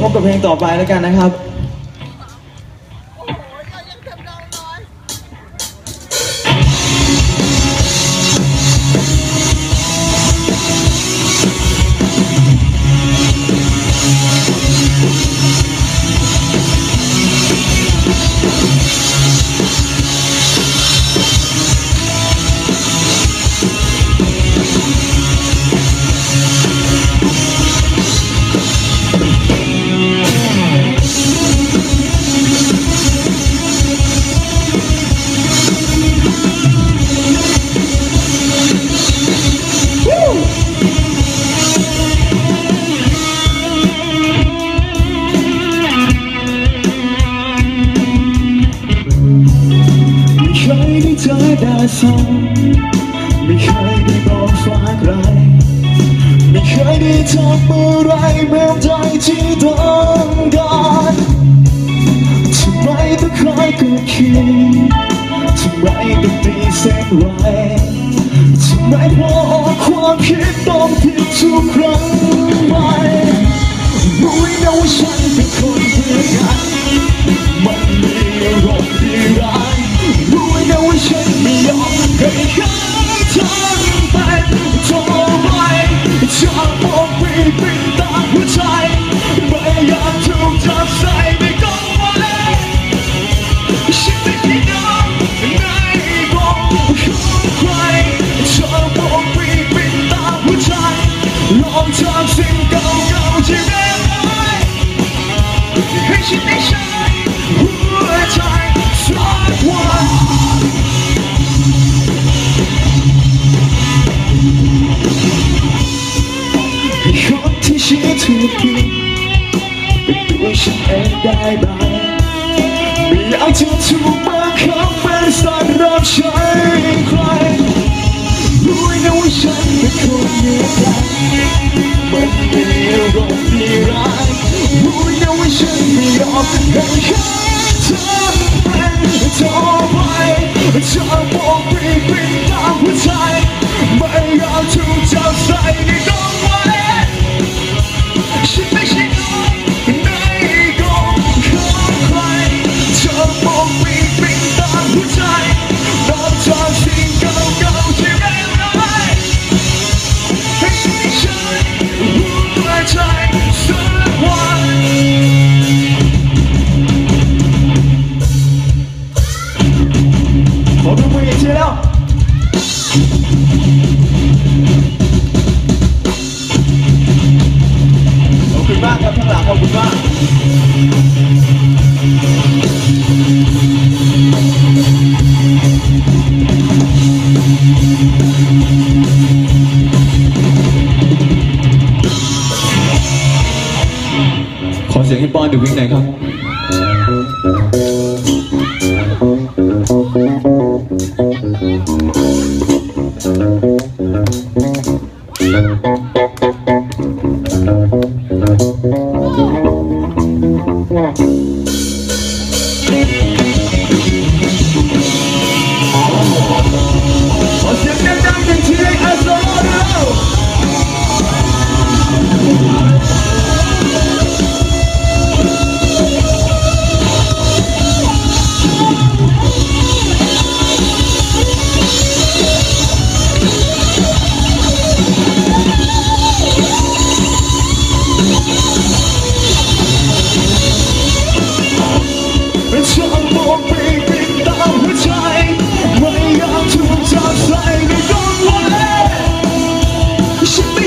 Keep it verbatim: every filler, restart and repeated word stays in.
พบกับเพลงต่อไปแล้วกันนะครับไม่เคยได้บอกฟ้าใครไม่เคยได้ทำอะไรแบบใจที่ต้องการทำไมต้องคอยกดขี่ทำไมต้องตีเส้นไว้ทำไมพอความคิดต้องผิดทุกครั้งไปรู้นะว่าฉันเป็นคนเดียวกันมันมีอารมณ์ที่ร้ายรู้นะว่าฉันไม่ยอมให้เขาทำไปทำไมจะบอกปีปิดตาหัวใจไม่อยากถูกจับใส่ในกรงไว้ฉันไม่คิดน้ำในกรงของใครจะบอกปีปิดตาหัวใจลองทำสิ่งเก่าๆที่เรียนไว้ให้ฉันได้ใช้หัวใจสักวันคนที่ฉันถูกผิดเป็นตัวฉันเองได้ไหมไม่อยากจะถูกบังคับเป็นสัตว์รับใช้ใครรู้นะว่าฉันเป็นคนเดียวกันมันมีอารมณ์ที่ร้ายรู้นะว่าฉันไม่ยอมให้เขาทำเป็นต่อไปจะบอกปีปิดตาหัวใจไม่อยากถูกจับใส่ในกรงไว้ฉันไม่ใช่น้องในกรงของใครจะบอกปีปิดตาหัวใจนอกจากสิ่งเก่าๆที่เลวร้ายให้ฉันได้ใช้หัวใจสักวันขอดูมืออีกทีแล้วขอบคุณมากครับข้างหลังขอบคุณมากขอเสียงให้ป้อนดูวิ่งหน่อยครับขอเสียงดังๆหนึ่งทีให้อาโซโร่ฉัน